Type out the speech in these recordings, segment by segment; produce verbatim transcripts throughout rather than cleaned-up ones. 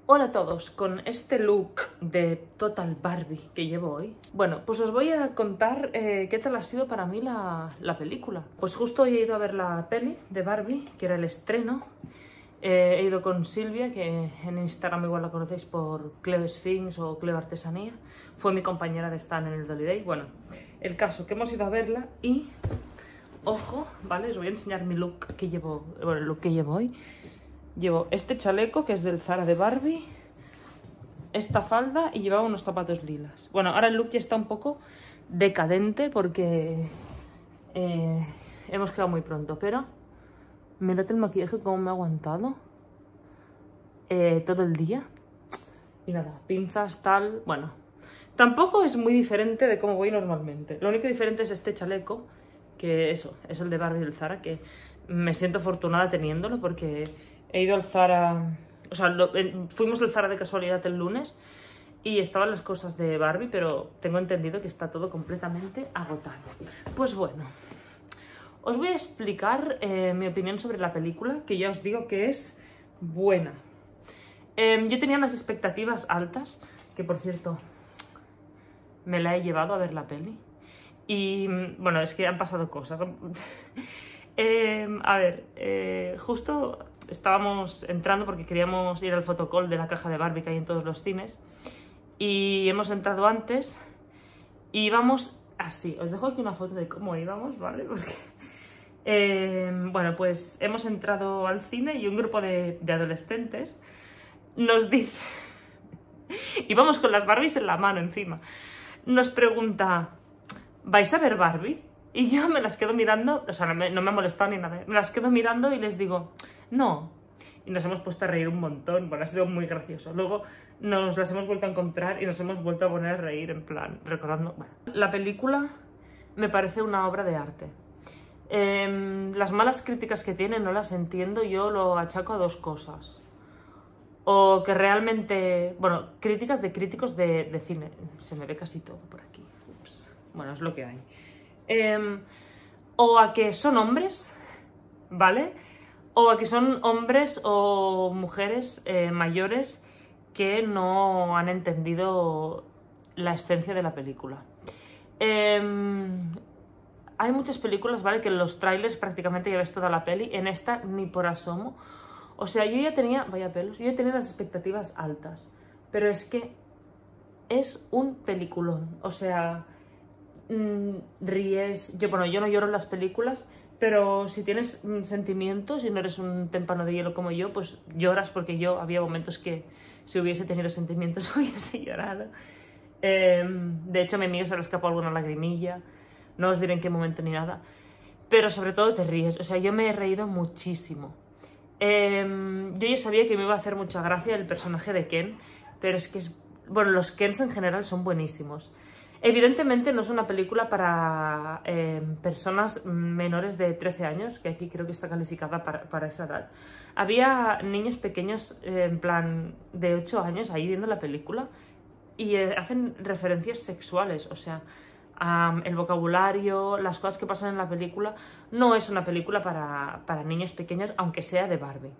Hola a todos, con este look de Total Barbie que llevo hoy, bueno, pues os voy a contar eh, qué tal ha sido para mí la, la película. Pues justo hoy he ido a ver la peli de Barbie, que era el estreno. Eh, he ido con Silvia, que en Instagram igual la conocéis por Cleo Sphinx o Cleo Artesanía. Fue mi compañera de stand en el Dolly Day. Bueno, el caso, que hemos ido a verla y... Ojo, ¿vale? Os voy a enseñar mi look que llevo, bueno, el look que llevo hoy. Llevo este chaleco, que es del Zara de Barbie, esta falda y llevaba unos zapatos lilas. Bueno, ahora el look ya está un poco decadente porque eh, hemos quedado muy pronto, pero mirad el maquillaje cómo me ha aguantado eh, todo el día. Y nada, pinzas, tal, bueno. Tampoco es muy diferente de cómo voy normalmente. Lo único diferente es este chaleco, que eso, es el de Barbie del Zara, que me siento afortunada teniéndolo porque... He ido al Zara, o sea, lo, fuimos al Zara de casualidad el lunes y estaban las cosas de Barbie, pero tengo entendido que está todo completamente agotado. Pues bueno, os voy a explicar eh, mi opinión sobre la película, que ya os digo que es buena. Eh, yo tenía unas expectativas altas, que por cierto, me la he llevado a ver la peli. Y bueno, es que han pasado cosas. eh, a ver, eh, justo... Estábamos entrando porque queríamos ir al fotocall de la caja de Barbie que hay en todos los cines. Y hemos entrado antes y íbamos así. Os dejo aquí una foto de cómo íbamos, ¿vale? Porque, eh, bueno, pues hemos entrado al cine y un grupo de, de adolescentes nos dice... Íbamos con las Barbies en la mano encima. Nos pregunta, ¿vais a ver Barbie? Y yo me las quedo mirando, o sea, no me, no me ha molestado ni nada. Me las quedo mirando y les digo, no. Y nos hemos puesto a reír un montón. Bueno, ha sido muy gracioso. Luego nos las hemos vuelto a encontrar y nos hemos vuelto a poner a reír, en plan, recordando... Bueno, la película me parece una obra de arte. Eh, las malas críticas que tiene no las entiendo, yo lo achaco a dos cosas. O que realmente... Bueno, críticas de críticos de, de cine. Se me ve casi todo por aquí. Ups. Bueno, es lo que hay. Eh, o a que son hombres, ¿vale? O a que son hombres o mujeres eh, mayores que no han entendido la esencia de la película. Eh, hay muchas películas, ¿vale? Que en los trailers prácticamente ya ves toda la peli. En esta ni por asomo. O sea, yo ya tenía... Vaya pelos. Yo ya tenía las expectativas altas. Pero es que es un peliculón. O sea... ríes, yo bueno, yo no lloro en las películas, pero si tienes sentimientos y no eres un témpano de hielo como yo, pues lloras, porque yo había momentos que si hubiese tenido sentimientos hubiese llorado. Eh, de hecho a mi amiga se le escapó alguna lagrimilla, no os diré en qué momento ni nada, pero sobre todo te ríes, o sea, yo me he reído muchísimo. Eh, yo ya sabía que me iba a hacer mucha gracia el personaje de Ken, pero es que es, bueno, los Kens en general son buenísimos. Evidentemente no es una película para eh, personas menores de trece años, que aquí creo que está calificada para, para esa edad. Había niños pequeños, eh, en plan de ocho años, ahí viendo la película y eh, hacen referencias sexuales, o sea, um, el vocabulario, las cosas que pasan en la película. No es una película para, para niños pequeños, aunque sea de Barbie.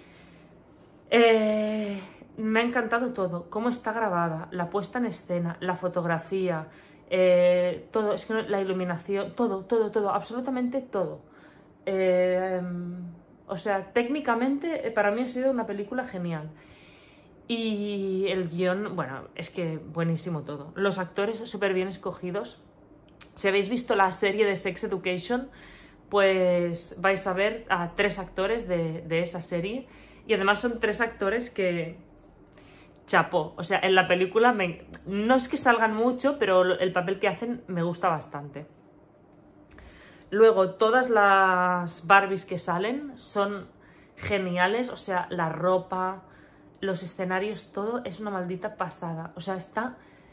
Eh... Me ha encantado todo, cómo está grabada, la puesta en escena, la fotografía, eh, todo, es que no, la iluminación, todo, todo, todo, absolutamente todo. Eh, o sea, técnicamente para mí ha sido una película genial. Y el guión, bueno, es que buenísimo todo. Los actores súper bien escogidos. Si habéis visto la serie de Sex Education, pues vais a ver a tres actores de, de esa serie. Y además son tres actores que... Chapó, o sea, en la película me... no es que salgan mucho, pero el papel que hacen me gusta bastante. Luego, todas las Barbies que salen son geniales, o sea, la ropa, los escenarios, todo es una maldita pasada. O sea, está...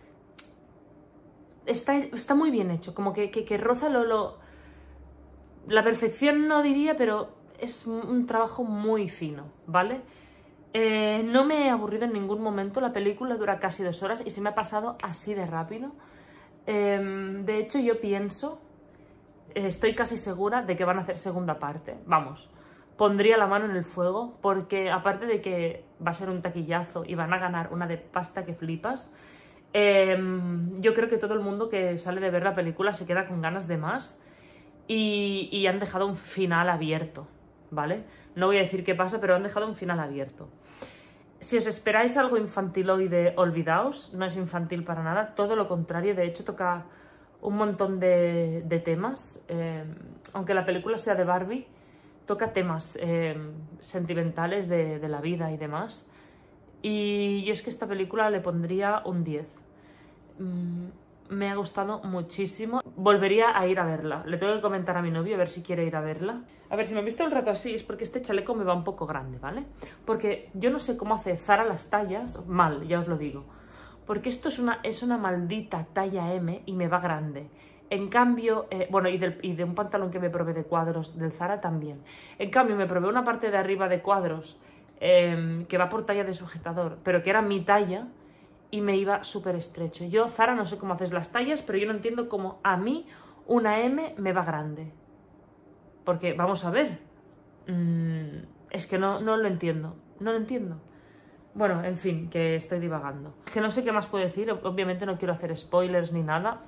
Está, está muy bien hecho, como que, que, que roza lo, lo... La perfección no diría, pero es un trabajo muy fino, ¿vale? Eh, no me he aburrido en ningún momento, la película dura casi dos horas y se me ha pasado así de rápido. Eh, de hecho yo pienso, estoy casi segura de que van a hacer segunda parte, vamos, pondría la mano en el fuego, porque aparte de que va a ser un taquillazo y van a ganar una de pasta que flipas, eh, yo creo que todo el mundo que sale de ver la película se queda con ganas de más y, y han dejado un final abierto, ¿vale? No voy a decir qué pasa, pero han dejado un final abierto. Si os esperáis algo infantiloide, olvidaos, no es infantil para nada, todo lo contrario, de hecho toca un montón de, de temas, eh, aunque la película sea de Barbie, toca temas eh, sentimentales de, de la vida y demás, y yo es que a esta película le pondría un diez. Mm, me ha gustado muchísimo, volvería a ir a verla, le tengo que comentar a mi novio a ver si quiere ir a verla. A ver, si me he visto un rato así es porque este chaleco me va un poco grande, ¿vale? Porque yo no sé cómo hace Zara las tallas, mal, ya os lo digo, porque esto es una, es una maldita talla eme y me va grande. En cambio, eh, bueno, y, del, y de un pantalón que me probé de cuadros del Zara también. En cambio, me probé una parte de arriba de cuadros eh, que va por talla de sujetador, pero que era mi talla y me iba súper estrecho. Yo, Zara, no sé cómo haces las tallas, pero yo no entiendo cómo a mí una eme me va grande. Porque, vamos a ver, mmm, es que no, no lo entiendo, no lo entiendo. Bueno, en fin, que estoy divagando. Que no sé qué más puedo decir, obviamente no quiero hacer spoilers ni nada.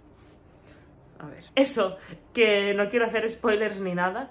A ver, eso, que no quiero hacer spoilers ni nada,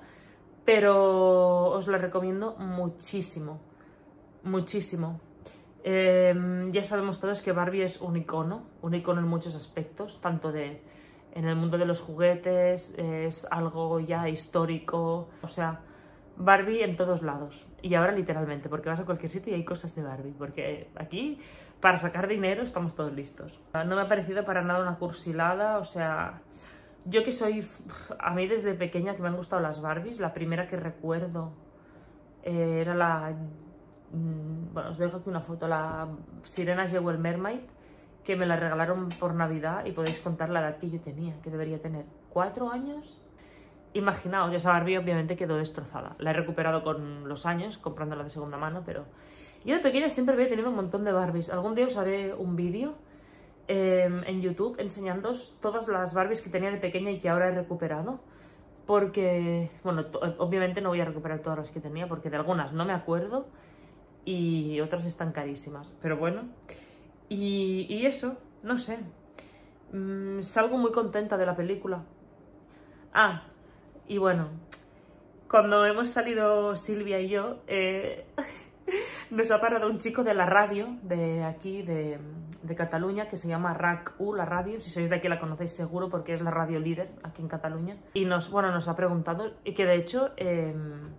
pero os la recomiendo muchísimo, muchísimo. Eh, ya sabemos todos que Barbie es un icono, un icono en muchos aspectos, tanto de en el mundo de los juguetes, es algo ya histórico, o sea, Barbie en todos lados. Y ahora literalmente, porque vas a cualquier sitio y hay cosas de Barbie, porque aquí para sacar dinero estamos todos listos. No me ha parecido para nada una cursilada, o sea, yo que soy, a mí desde pequeña que me han gustado las Barbies, la primera que recuerdo eh, era la, bueno, os dejo aquí una foto, la Sirena Jewel Mermaid, que me la regalaron por Navidad y podéis contar la edad que yo tenía, que debería tener cuatro años. Imaginaos, esa Barbie obviamente quedó destrozada. La he recuperado con los años, comprándola de segunda mano, pero yo de pequeña siempre había tenido un montón de Barbies. Algún día os haré un vídeo eh, en YouTube enseñándoos todas las Barbies que tenía de pequeña y que ahora he recuperado. Porque, bueno, obviamente no voy a recuperar todas las que tenía porque de algunas no me acuerdo y otras están carísimas. Pero bueno, y, y eso, no sé. Mm, salgo muy contenta de la película. Ah, y bueno, cuando hemos salido Silvia y yo, eh, nos ha parado un chico de la radio de aquí, de, de Cataluña, que se llama RAC U, la radio. Si sois de aquí la conocéis seguro porque es la radio líder aquí en Cataluña. Y nos, bueno, nos ha preguntado, y que de hecho eh,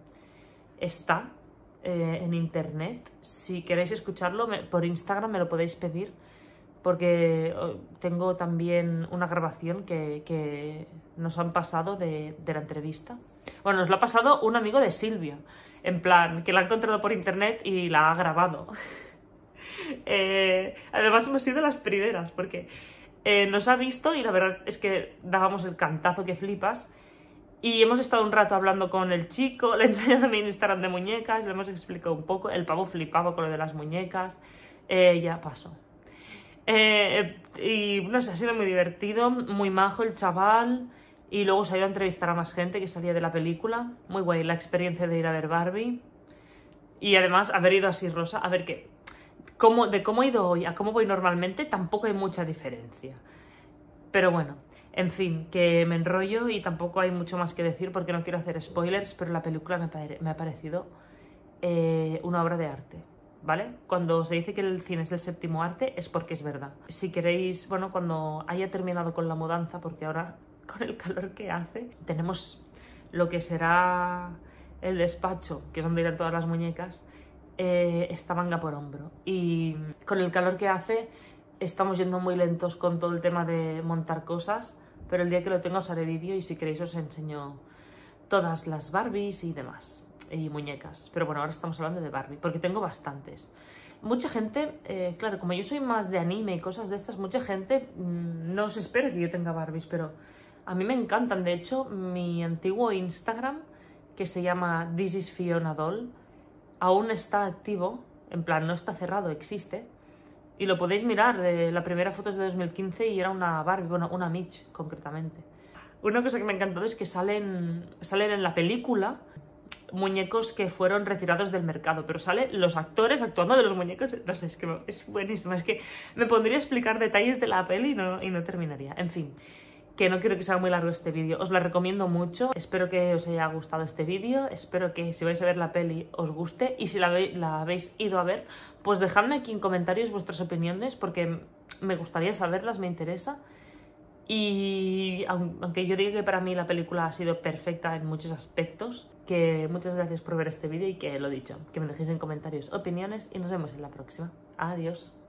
está eh, en internet. Si queréis escucharlo, me, por Instagram me lo podéis pedir, porque tengo también una grabación que, que nos han pasado de, de la entrevista. Bueno, nos lo ha pasado un amigo de Silvia, en plan, que la ha encontrado por internet y la ha grabado. eh, además hemos sido las primeras, porque eh, nos ha visto y la verdad es que dábamos el cantazo que flipas. Y hemos estado un rato hablando con el chico, le he enseñado mi Instagram de muñecas, le hemos explicado un poco, el pavo flipaba con lo de las muñecas, eh, ya pasó. Eh, y no sé, ha sido muy divertido, muy majo el chaval, y luego se ha ido a entrevistar a más gente que salía de la película. Muy guay la experiencia de ir a ver Barbie y además haber ido así rosa. A ver qué, cómo, de cómo he ido hoy a cómo voy normalmente tampoco hay mucha diferencia, pero bueno, en fin, que me enrollo y tampoco hay mucho más que decir porque no quiero hacer spoilers, pero la película me, pare, me ha parecido eh, una obra de arte, ¿vale? Cuando se dice que el cine es el séptimo arte es porque es verdad. Si queréis, bueno, cuando haya terminado con la mudanza, porque ahora con el calor que hace, tenemos lo que será el despacho, que es donde irán todas las muñecas, eh, esta manga por hombro. Y con el calor que hace estamos yendo muy lentos con todo el tema de montar cosas, pero el día que lo tenga os haré vídeo y si queréis os enseño todas las Barbies y demás. Y muñecas, pero bueno, ahora estamos hablando de Barbie, porque tengo bastantes. Mucha gente, eh, claro, como yo soy más de anime y cosas de estas, mucha gente mmm, no se espera que yo tenga Barbies, pero a mí me encantan. De hecho, mi antiguo Instagram, que se llama This is Fiona Doll, aún está activo, en plan, no está cerrado, existe, y lo podéis mirar. Eh, la primera foto es de dos mil quince y era una Barbie, bueno, una Mitch concretamente. Una cosa que me ha encantado es que salen, salen en la película. muñecos que fueron retirados del mercado, pero sale los actores actuando de los muñecos. No sé, es que es buenísimo. Es que me pondría a explicar detalles de la peli y no, y no terminaría. En fin, que no quiero que sea muy largo este vídeo. Os la recomiendo mucho. Espero que os haya gustado este vídeo. Espero que si vais a ver la peli os guste. Y si la, ve la habéis ido a ver, pues dejadme aquí en comentarios vuestras opiniones, porque me gustaría saberlas, me interesa. Y aunque yo diga que para mí la película ha sido perfecta en muchos aspectos, que muchas gracias por ver este vídeo y que lo dicho, que me dejéis en comentarios opiniones y nos vemos en la próxima. Adiós.